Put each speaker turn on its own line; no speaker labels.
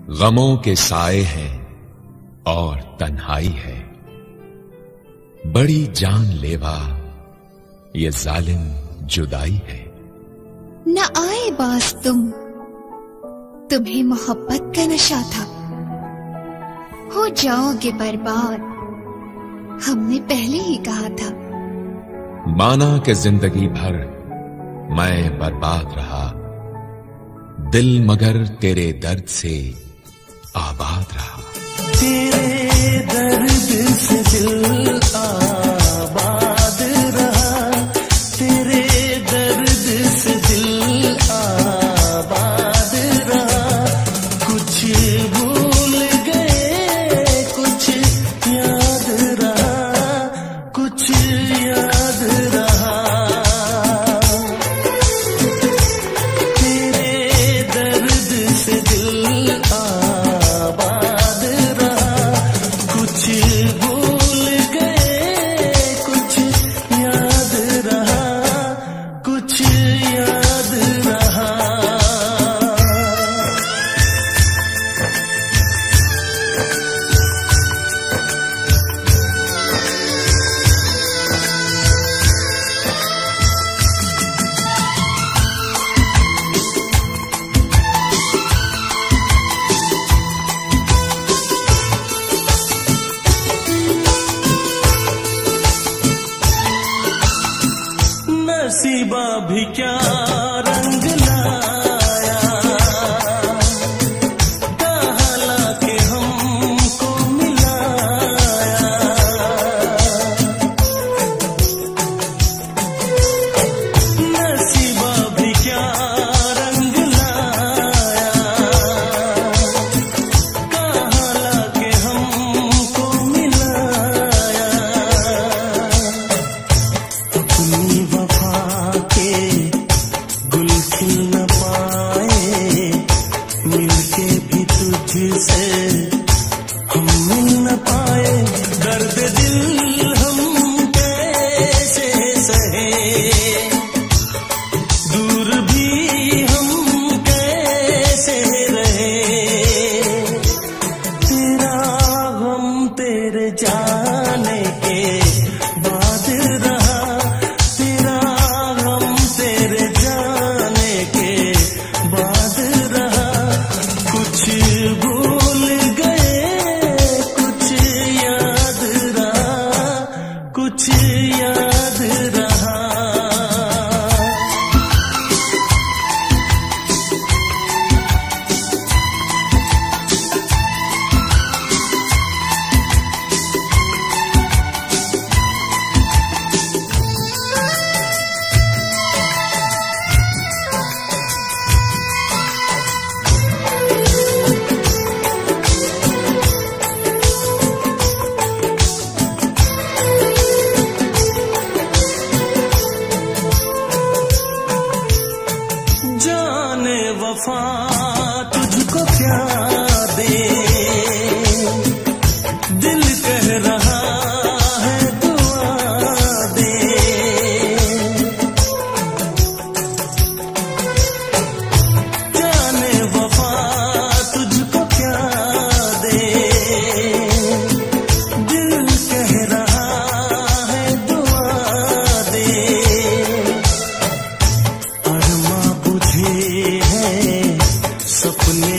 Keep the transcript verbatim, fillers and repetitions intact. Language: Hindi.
गमों के साए हैं और तन्हाई है। बड़ी जानलेवा ये जालिम जुदाई है।
न आए बास तुम, तुम्हें मोहब्बत का नशा था। हो जाओगे बर्बाद, हमने पहले ही कहा था।
माना कि जिंदगी भर मैं बर्बाद रहा, दिल मगर तेरे दर्द से आबाद रहा।
तेरे दर्द से दिल आबाद रहा, तेरे दर्द से दिल आबाद रहा। कुछ भूल गए, कुछ याद रहा, कुछ याद रहा। तेरे दर्द से दिल आबाद रहा, कुछ भूल गए, कुछ याद रहा, कुछ याद रहा। नसीबा भी क्या रंग लाया, कहाँ लाके हमको मिलाया। नसीबा भी क्या रंग लाया, कहाँ लाके हमको मिलाया। अपनी वफा के गुल खिल न पाए, मिलके भी तुझसे हम मिल न पाए। दर्द दिल हम कैसे सहे, दूर भी हम कैसे रहे। तेरा हम तेरे जाने के बाद रहा, तेरा हम तेरे जाने के बाद रहा। कुछ भूल गए, कुछ याद रहा, कुछ याद रहा। जाने वफा तुझको क्या दे, दिल कह रहा है दुआ दे। जाने वफा तुझको क्या दे, दिल कह रहा है दुआ दे। अरमा बुझे हैं सपने